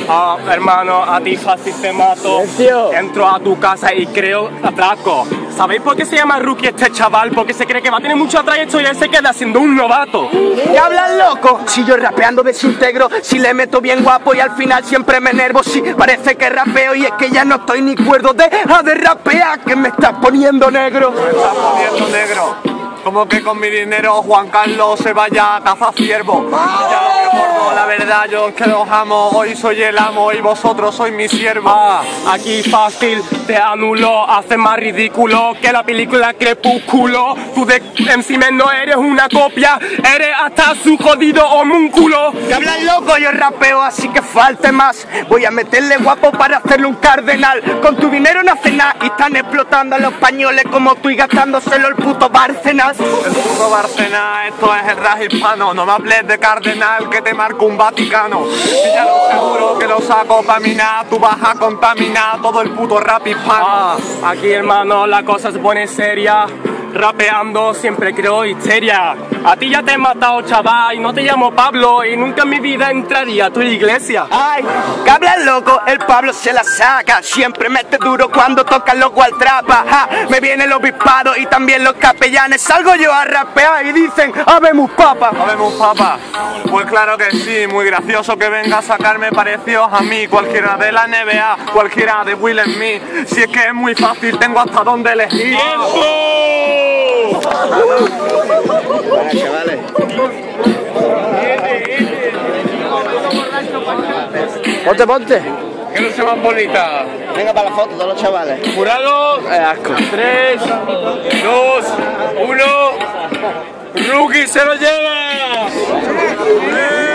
Hermano, a ti fácil te mato. Entro a tu casa y creo atraco. ¿Sabéis por qué se llama Rookie este chaval? Porque se cree que va a tener mucha trayectoria y se queda siendo un novato. ¿Qué hablas, loco? Si yo rapeando desintegro, si le meto bien guapo y al final siempre me enervo. Si parece que rapeo y es que ya no estoy ni cuerdo. Deja de rapear que me estás poniendo negro. Me estás poniendo negro. Como que con mi dinero Juan Carlos se vaya a cazar ciervo. Ya lo que gordo, la verdad yo es que los amo. Hoy soy el amo y vosotros sois mi siervo. Aquí fácil te anulo, hace más ridículo que la película Crepúsculo. Tú de encima no eres una copia, eres hasta su jodido homúnculo. ¿Qué hablas, loco? Yo rapeo así que falte más. Voy a meterle guapo para hacerle un cardenal. Con tu dinero no hace nada y están explotando a los españoles como tú y gastándoselo el puto Bárcenas. El puto Bárcenas, esto es el rap hispano. No me hables de cardenal que te marco un Vaticano. Y ya lo seguro que lo saco pa' minar. Tú vas a contaminar todo el puto rap hispano. Aquí hermano la cosa se pone seria. Rapeando siempre creo histeria. A ti ya te he matado, chaval, y no te llamo Pablo y nunca en mi vida entraría a tu iglesia. Ay, que hablas, loco, el Pablo se la saca. Siempre mete duro cuando tocan los gualtrapas. Me vienen los obispados y también los capellanes. Salgo yo a rapear y dicen, habemos papa. Habemos papa. Pues claro que sí, muy gracioso que venga a sacarme parecidos a mí. Cualquiera de la NBA, cualquiera de Will Smith. Si es que es muy fácil, tengo hasta dónde elegir. Bueno, chavales. Ponte. Que no sea más bonita. Venga para la foto, todos los chavales. Jurado. Asco. 3, 2, 1. Rookie se lo lleva.